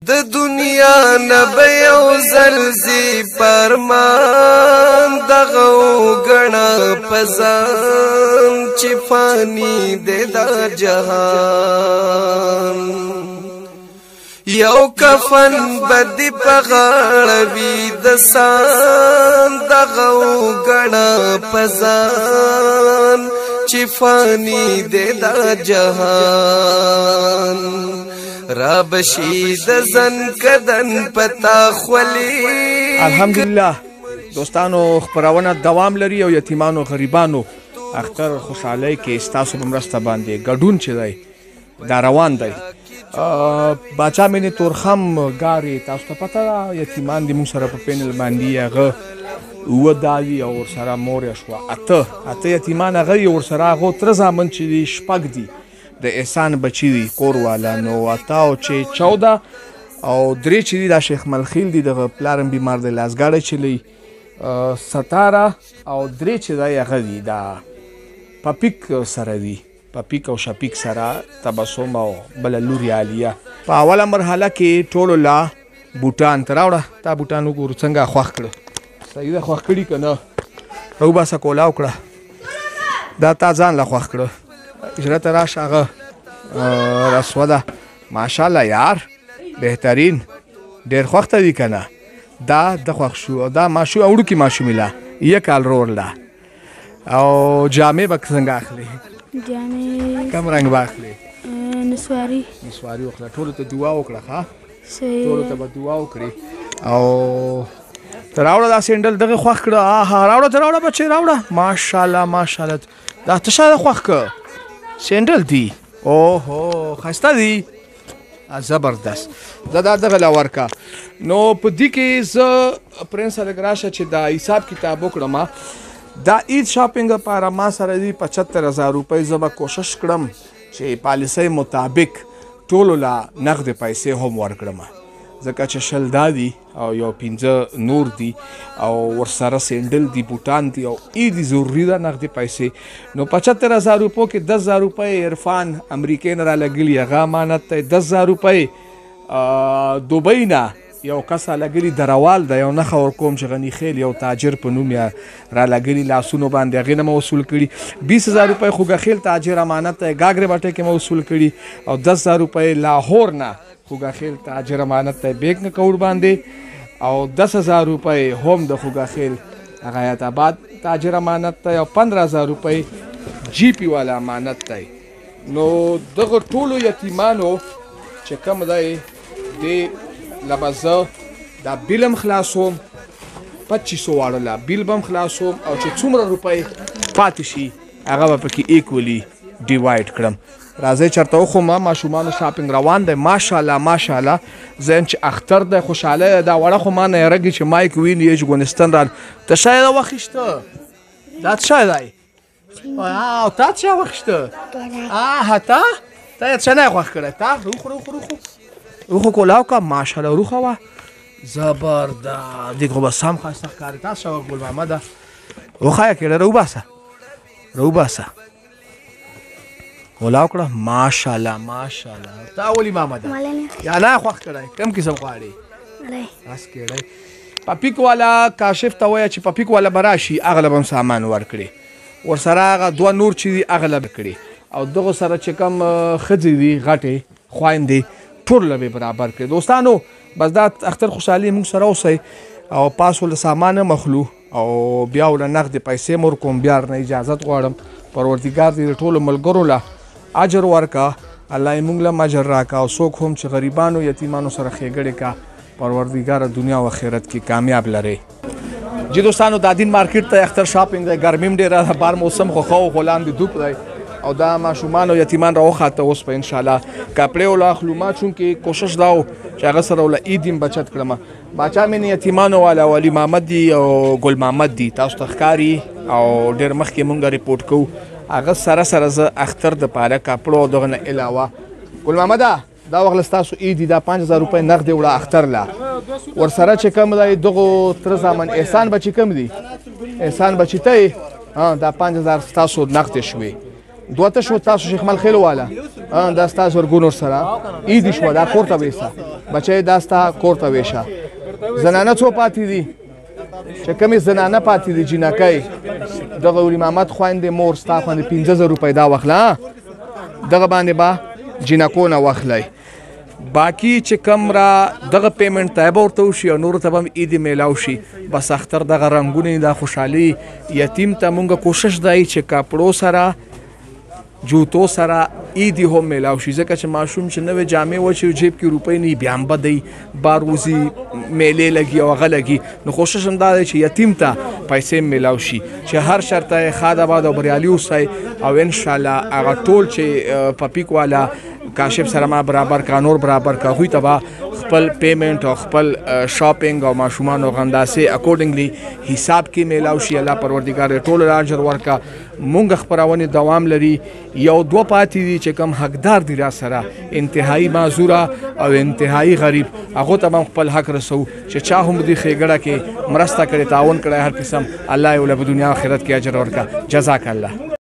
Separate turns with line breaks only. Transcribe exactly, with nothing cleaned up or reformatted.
د دنیا نبی او زلزی پرمان دغه غنا پزان چې فانی د جهان یو کفن بدی پغړوي د سان دغه غنا پزان چې فانی د جهان را بشید زن کدن پتا خولی.
الحمدلله دوستانو خبرونه دوام لري او یتیمانو غریبانو اختر خوشحالۍ کې ستاسو په مرسته باندې ګډون چې دی دا روان دی. باچا مینې تورخم ګارې تاسو ته پته ده یتیمان دي موږ سره په پینل باندې هغه اووه دالي او ورسره مور یې شوه اته اته یتیمان هغه یې ورسره هغو تره زامن چې دي شپږ دي د احسان بچی دی کور والا نو اته او چې چوده او درې چې دي دا شیخ ملخیل دي دغه پلارم بیمار دی لاسګاډی چلی ستاره او درې چې دی هغه دي دا پپیک سره دي پپیک او شپیک سره تبسم او بله لوري عالیه په اوله مرحله کې ټولو لا بوټان ته راوړه تا بوټان وګورو څنګه خوښ کړه صحیح ده خوښ کړي که نه راوباسه کولا وکړه دا تا ځان له خوښ کړه اجرت راش هغه رسوه ده ماشاءالله یار بهترین ډېر خوښ ته دي که نه دا د خوښ شو دا ماشو وړوکي ماشومې له یه کال رور ده او جامې به څنګه اخلي
جامې
کم رنګ به اخلي
نسواري
نسواري وکړه ټولو ته دعا وکړه ښه
صحیح
ټولو ته به دعا وکړي او ته راوړه دا سینډل دغه خوښ کړه آها راوړه ته راوړه بچې راوړه ماشاءالله ماشاءالله دا ته شاید خوښ کړه سینډل دی اوهو ښایسته دی زبردست زه دا دغه له ورکه نو په دې کې زه پرنس هلک راشه چې دا حساب کتاب وکړم دا عید شاپینګ لپاره ما سره دي پچهتر هزار روپۍ زه به کوشش کړم چې پالیسۍ مطابق ټولو له نغدې پیسې هم ورکړم ځکه چې شل دا دي او یو پنځه نور دي او ورسره سینډل دي بوټان دي او عیدي ضروري ده نغدې پیسې نو پچهتر هزار روپو کې دس هزار روپۍ عرفان امریکې نه رالګلي هغه امانت دی دس هزار روپۍ دوبۍ نه یو کس رالګلي دروال ده یو نښه ورکوم چې غني خیل یو تاجر په نوم یې رالګلي لاسونو باندې هغې نه مې وصول کړي بیس هزار روپۍ خوږه خیل تاجر امانت دی ګاګرې بټۍ کې مې وصول کړي او دس هزار روپۍ لاهور نه خوږه خیل تاجر امانت دی بیگ نه کوډ باندې او دس هزار روپۍ هم د خوږه خیل هغه حیات آباد تاجر امانت دی او پندره هزار روپۍ جی پی والا امانت دی نو دغه ټولو یتیمانو چې کوم دی دې له به زه دا بیل هم خلاصوم پچیسو واړه له بیل به هم خلاصوم او چې څومره روپۍ پاتې شي هغه به پکې ایکولي ډیوایډ کړم راځئ چېرته وخوم ماشومانو شاپینګ روان دی ماشاءالله ماشاءالله زه یم چې اختر دی خوشحالۍ دا وړه خو ما نه یېرږي چې مایک ویني یې ګونستان را ته شاید وخیشته دا څه شی دی او تا څه وخیشته آها تا تا یې څه نه یې خوښ کړی تا روخ روخ روخ روخو کولا وکړه ماشاءالله روخه وه زبردست دیګ خو به سم ښایسته ښکاري تاسو شه ګل محمده وښایه کېړه راوباسه راوباسه کولا وکړه ماشاءالله ماشاءالله تا ولې محمده یا نه خوښ کړی کوم قسم غواړې بس کېړی پپیک والا کاشف ته وایه چې پپیک والا به راشي هغه له به هم سامان ورکړي ورسره هغه دوه نور چې دي هغه له به کړي او دغو سره چې کوم ښځې دي غټې خویندې ټول له به برابر کړي دوستانو بس دا اختر خوشحالي موږ سره اوسئ او پاس له سامان مخلو او بیا له نغدې پیسې مور کوم بیا نه اجازت غواړم پروردګار دې د ټولو ملګرو له اجر ورکا الله یې موږ له اجر راکا او څوک هم چې غریبانو یتیمانو سره ښېګړې کا پروردګار دنیا او آخرت کې کامیاب لري جی دوستانو دا دین مارکیټ ته اختر شاپینګ دی ګرمي هم ډېره ده بار موسم خو ښه و خو لاندې دوپ دی او دا ماشومان او یتیمان راوخاته اوس په انشاءالله کپړې وله اخلو ما چونکې کوشش دا و چې هغه سره وله عید هم بچت کړم باچا مې یتیمانو والا ولي محمد دي او ګل محمد دي تاسو ته ښکاري او ډېر مخکې مونږ ریپورټ کوو هغه سره سره زه اختر دپاره کپړو او دغه نه علاوه ګل محمده دا وخت له ستاسو عید دي دا پنځ هزار روپۍ نغدې وړه اختر له ورسره چې کوم دی دغو تره زامن احسان بچي کوم دي احسان بچي ته یې دا پنځ هزار ستاسو نغدې شوې دوه ته شو تاسو شیخ مل خیل والا دا ستاسو ورګونور سره عید شو دا کور ته وېسا بچي دا ستا کور ته وېشه زنانه څو پاتې دي چې کمې زنانه پاتې دي جنکۍ دغه ولي محمد خویندې مور ستا خویندې پنځه زره روپۍ دا واخله دغه باندې به جنکو نه واخلی باقي چې کم را دغه پیمنټ ته به ورته وشي او نورو ته به هم عید میلاو شي بس اختر دغه رنګونه دا خوشحالي یتیم ته مونږ کوشش دی چې کپړو سره جوتو سره عیدی هم میلاو شي ځکه چې ماشوم چې نوې جامې وچې جیب کې روپۍ نه بیا هم به دی باروزي میلې لګي او هغه لګي نو کوشش هم دا دی چې یتیم ته پیسې میلاو شي چې هر شرطه ښاد آباد او بریالي اوسئ او انشاءالله هغه ټول چې پپیک والا کاشف سره ما برابر کا نور برابر کا هغوی ته به خپل پیمنټ او خپل شاپینګ او ماشومان او غنداسې اکورډنګلی حساب کې میلاو شي الله پروردګار ټول اجر ورکا مونږ خپرونه دوام لري یو دوه پاتې دي چې کم حقدار دي را سره انتهایی معذوره او انتهایی غریب هغه ته خپل حق رسو چې چا هم دي خېګړه کې مرسته کړي تعاون کړي هر قسم الله یې ول په دنیا آخرت کې اجر ورکا جزاک الله